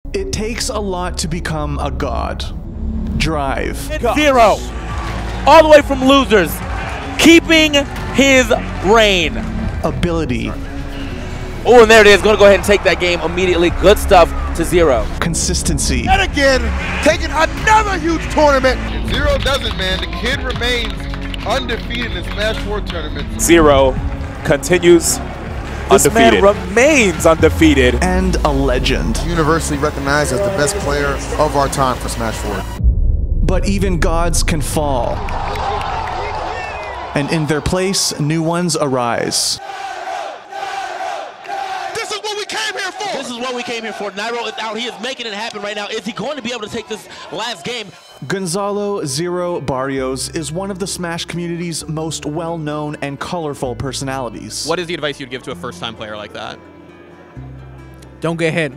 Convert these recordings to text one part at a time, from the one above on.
It takes a lot to become a god. Drive. And Zero, all the way from losers, keeping his reign. Ability. Oh, and there it is. Going to go ahead and take that game immediately. Good stuff to Zero. Consistency. And again, taking another huge tournament. If Zero does it, man, the kid remains undefeated in Smash 4 tournaments. Zero continues undefeated. This man remains undefeated. And a legend. Universally recognized as the best player of our time for Smash 4. But even gods can fall. And in their place, new ones arise. This is what we came here for! This is what we came here for. Nairo is out. He is making it happen right now. Is he going to be able to take this last game? Gonzalo Zero Barrios is one of the Smash community's most well-known and colorful personalities. What is the advice you'd give to a first-time player like that? Don't get hit.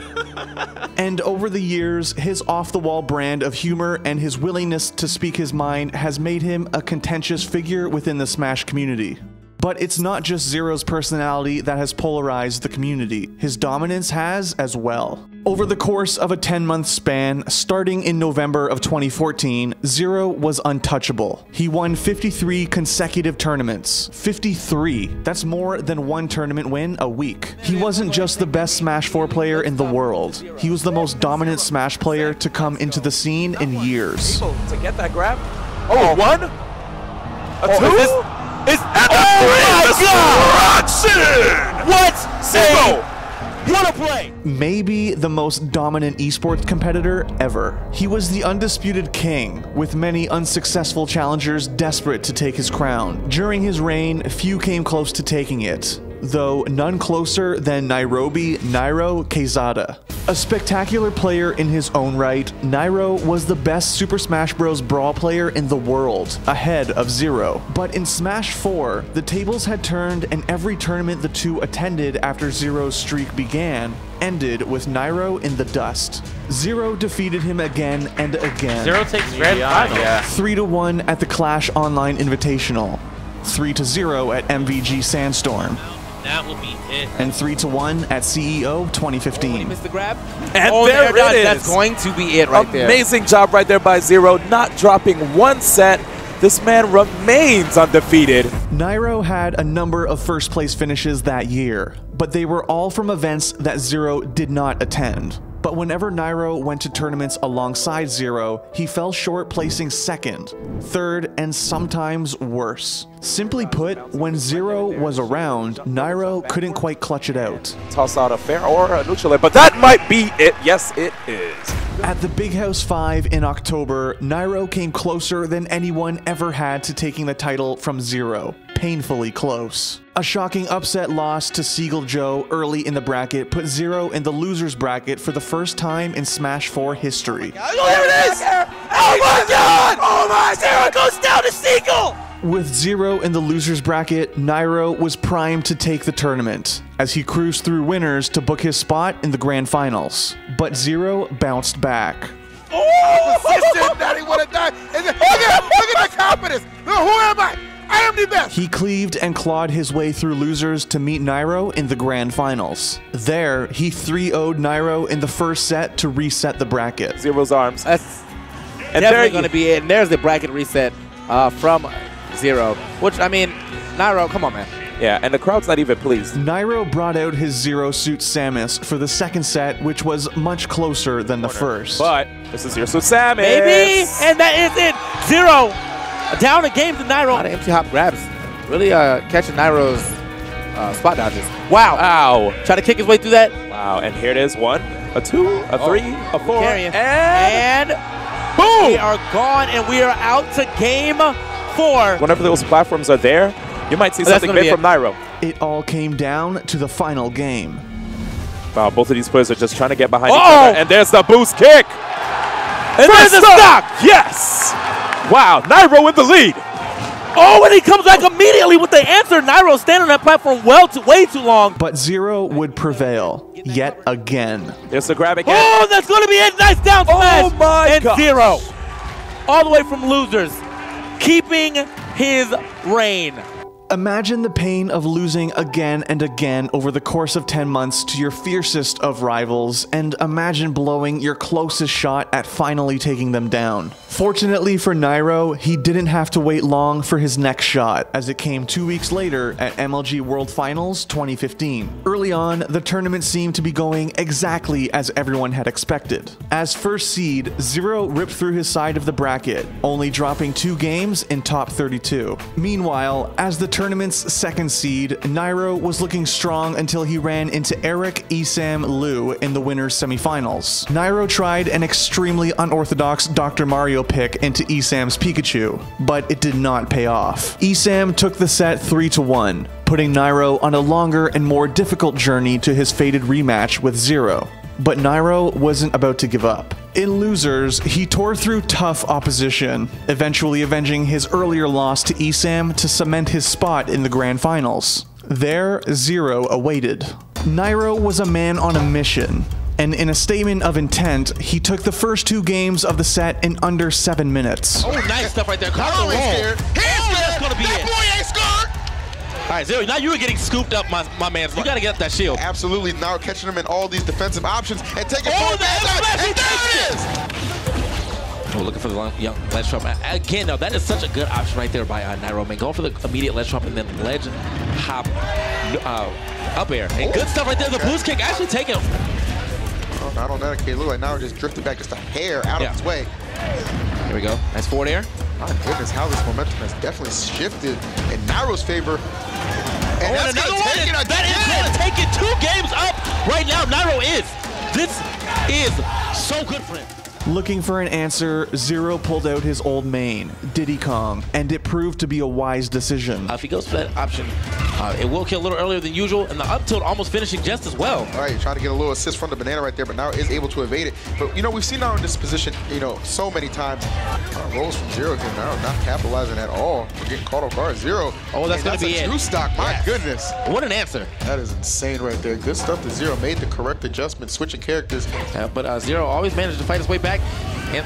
And over the years, his off-the-wall brand of humor and his willingness to speak his mind has made him a contentious figure within the Smash community. But it's not just Zero's personality that has polarized the community. His dominance has as well. Over the course of a 10-month span, starting in November of 2014, Zero was untouchable. He won 53 consecutive tournaments. 53. That's more than one tournament win a week. He wasn't just the best Smash 4 player in the world. He was the most dominant Smash player to come into the scene in years. To get that grab. Oh, one? A two? Is oh my God! What? Zero! What a play! Maybe the most dominant esports competitor ever. He was the undisputed king, with many unsuccessful challengers desperate to take his crown. During his reign, few came close to taking it, though none closer than Nairobi Nairo Quezada. A spectacular player in his own right, Nairo was the best Super Smash Bros. Brawl player in the world, ahead of Zero. But in Smash 4, the tables had turned and every tournament the two attended after Zero's streak began ended with Nairo in the dust. Zero defeated him again and again. Zero takes grand final. 3-1 at the Clash Online Invitational. 3-0 at MVG Sandstorm. That will be it. And 3-1 at CEO 2015. He missed the grab. And there it is. That's going to be it right there. Amazing job right there by Zero, not dropping one set. This man remains undefeated. Nairo had a number of first place finishes that year, but they were all from events that Zero did not attend. But whenever Nairo went to tournaments alongside Zero, he fell short placing second, third, and sometimes worse. Simply put, when Zero was around, Nairo couldn't quite clutch it out. Toss out a fair or a neutral, but that might be it. Yes, it is. At the Big House 5 in October, Nairo came closer than anyone ever had to taking the title from Zero. Painfully close. A shocking upset loss to Seagull Joe early in the bracket put Zero in the loser's bracket for the first time in Smash 4 history. Oh, there it is! Oh my God! Oh my! Zero goes down to Seagull! With Zero in the loser's bracket, Nairo was primed to take the tournament, as he cruised through winners to book his spot in the grand finals. But Zero bounced back. Oh! Persistent that he would have done. Look at that confidence. Who am I? I am the best. He cleaved and clawed his way through losers to meet Nairo in the grand finals. There, he 3-0'd Nairo in the first set to reset the bracket. Zero's arms. That's and definitely going to be it. And there's the bracket reset from Zero, which, I mean, Nairo, come on, man. Yeah, and the crowd's not even pleased. Nairo brought out his Zero Suit Samus for the second set, which was much closer than the first. But this is Zero Suit Samus. Maybe, and that is it. Zero down a game to Nairo. A lot of empty hop grabs. Really catching Nairo's spot dodges. Wow. Wow. Try to kick his way through that. Wow, and here it is. 1, a 2, a 3, a 4, and boom! We are gone, and we are out to game 4. Whenever those platforms are there, you might see something big from Nairo. It all came down to the final game. Wow, both of these players are just trying to get behind each other. And there's the boost kick. And there's the stock. Yes. Wow, Nairo in the lead. Oh, and he comes back immediately with the answer. Nairo standing on that platform way too long. But Zero would prevail yet again. There's the grab again. Oh, that's going to be it. Nice down smash. Oh my and God. Zero, all the way from losers, keeping his reign. Imagine the pain of losing again and again over the course of 10 months to your fiercest of rivals, and imagine blowing your closest shot at finally taking them down. Fortunately for Nairo, he didn't have to wait long for his next shot, as it came 2 weeks later at MLG World Finals 2015. Early on, the tournament seemed to be going exactly as everyone had expected. As first seed, Zero ripped through his side of the bracket, only dropping 2 games in top 32. Meanwhile, as the tournament's second seed, Nairo was looking strong until he ran into Eric Esam Liu in the winner's semifinals. Nairo tried an extremely unorthodox Dr. Mario pick into Esam's Pikachu, but it did not pay off. Esam took the set 3-1, putting Nairo on a longer and more difficult journey to his fated rematch with Zero. But Nairo wasn't about to give up. In losers, he tore through tough opposition, eventually avenging his earlier loss to Esam to cement his spot in the grand finals. There, Zero awaited. Nairo was a man on a mission, and in a statement of intent, he took the first 2 games of the set in under 7 minutes. Oh, nice stuff right there. Caught the roll. That's gonna be it. That boy ain't scared. All right, Zero, now you were getting scooped up, my man. So you gotta get up that shield. Absolutely. Now catching him in all these defensive options and taking Oh, and there it is. Oh, looking for the young ledge trap. Again, now that is such a good option right there by Nairo, man. Going for the immediate ledge trap and then ledge hop up air. And good stuff right there. The boost kick actually taking him. Oh, not on that occasion. Look like Nairo just drifted back just a hair out of his way. Here we go. Nice forward air. My goodness, how this momentum has definitely shifted in Nairo's favor. And that's another gonna one. take it again. That is going to take it 2 games up right now. Nairo is. This is so good for him. Looking for an answer, Zero pulled out his old main, Diddy Kong, and it proved to be a wise decision. If he goes for that option, it will kill a little earlier than usual, and the up tilt almost finishing just as well. All right, trying to get a little assist from the banana right there, but now is able to evade it. But, you know, we've seen Nairo in this position, you know, so many times. Rolls from Zero again. Nairo not capitalizing at all. We're getting caught off guard. Zero. Oh, that's going to be it. That's a true stock. My goodness. What an answer. That is insane right there. Good stuff that Zero made the correct adjustment, switching characters. But Zero always managed to fight his way back. And,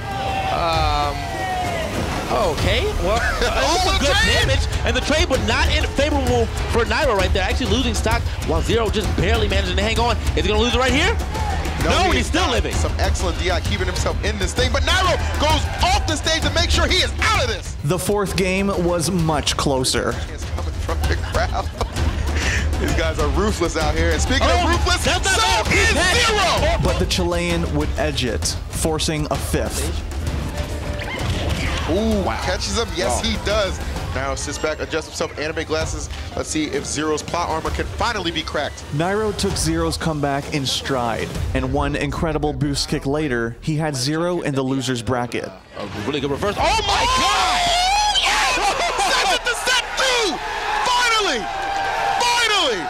okay, well, some good damage, and the trade, but not favorable for Nairo right there. Actually losing stock while Zero just barely managing to hang on. Is he going to lose it right here? No, he's still living. Some excellent DI keeping himself in this thing, but Nairo goes off the stage to make sure he is out of this. The 4th game was much closer. It's coming from the crowd. These guys are ruthless out here, and speaking of ruthless, so is Zero! But the Chilean would edge it, forcing a 5th. Ooh, catches him. Yes, he does. Now sits back, adjusts himself, anime glasses. Let's see if Zero's plot armor can finally be cracked. Nairo took Zero's comeback in stride, and one incredible boost kick later, he had Zero in the loser's bracket. A really good reverse. Oh my God! Yes! Sends it to set 2! Finally! Finally!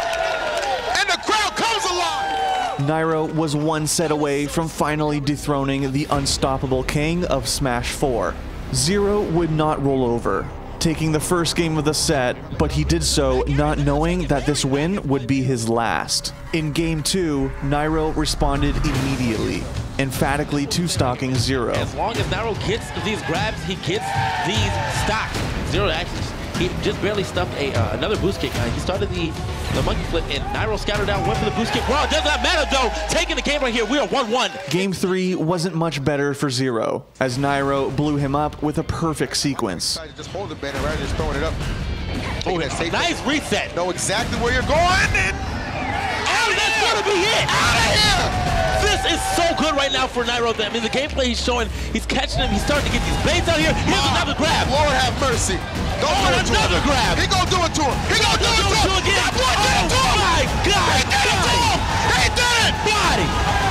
And the crowd comes alive! Nairo was 1 set away from finally dethroning the unstoppable king of Smash 4. Zero would not roll over, taking the first game of the set, but he did so not knowing that this win would be his last. In Game 2, Nairo responded immediately, emphatically 2-stocking Zero. As long as Nairo gets these grabs, he gets these stocks. Zero actually, he just barely stuffed another boost kick. He started the monkey flip, and Nairo scattered out, went for the boost kick. Well, it does not matter though. Taking the game right here, we are 1-1. Game 3 wasn't much better for Zero, as Nairo blew him up with a perfect sequence. Just hold the banner rather than just throwing it up. Oh, nice reset. Know exactly where you're going, and that's gonna be it. Out of here! This is so good right now for Nairo. I mean, the gameplay he's showing, he's catching him. He's starting to get these baits out here. Here's another grab. Lord have mercy. Don't do it to another him. grab. He gonna do it to him. He gonna do it to him again. That boy did it to him. My God. He did it to him. He did it. Body.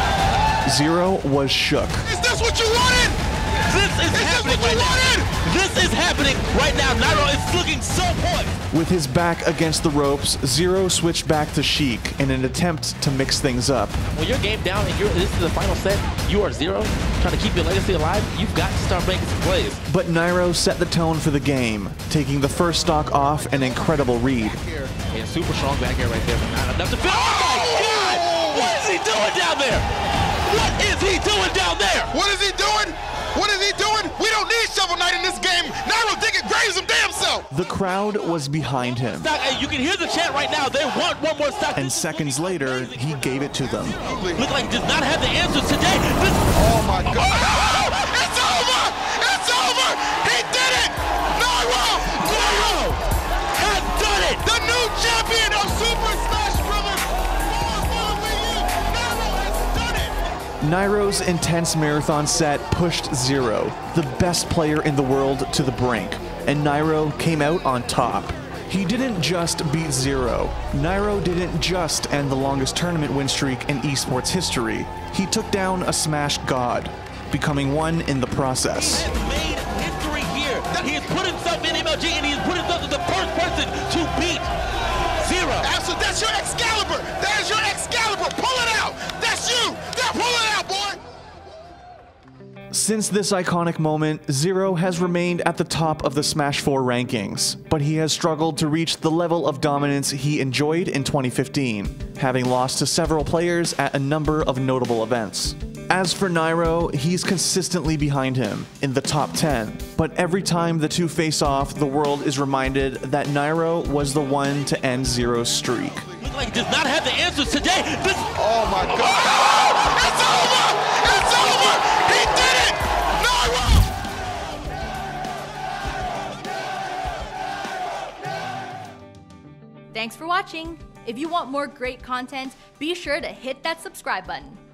Zero was shook. Is this what you wanted? This is happening right now. This is happening right now. Nairo is looking so poised. With his back against the ropes, Zero switched back to Sheik in an attempt to mix things up. When you're game down and this is the final set, you are Zero, trying to keep your legacy alive, you've got to start making some plays. But Nairo set the tone for the game, taking the first stock off an incredible read. And super strong back here right there, but not enough to finish. Oh my God! What is he doing down there? What is he doing down there? What is he doing? What is he doing? We don't need Shovel Knight in this game. Nairo thinking great save some damn self. The crowd was behind him. Stock, and you can hear the chant right now. They want one more stock. And seconds later, he gave it to them. Look like he does not have the answers today. Oh my God. Oh, it's over! It's over! He did it! Nairo Has done it. the new champion of Super Smash Brothers for the Wii U. Nairo has done it! Nairo's intense marathon set pushed Zero, the best player in the world, to the brink, and Nairo came out on top. He didn't just beat Zero. Nairo didn't just end the longest tournament win streak in esports history. He took down a Smash god, becoming one in the process. He has made history here. He has put himself in MLG, and he has put himself as the first person to beat Zero. Absolutely. That's your Excalibur. That is your Excalibur. Pull it out. That's you. Now pull it out, boy. Since this iconic moment, Zero has remained at the top of the Smash 4 rankings, but he has struggled to reach the level of dominance he enjoyed in 2015, having lost to several players at a number of notable events. As for Nairo, he's consistently behind him, in the top 10, but every time the two face off, the world is reminded that Nairo was the one to end Zero's streak. Look like he does not have the answers today. Oh my God. Oh, it's over. It's over. He did it. Nairo. Thanks for watching. If you want more great content, be sure to hit that subscribe button.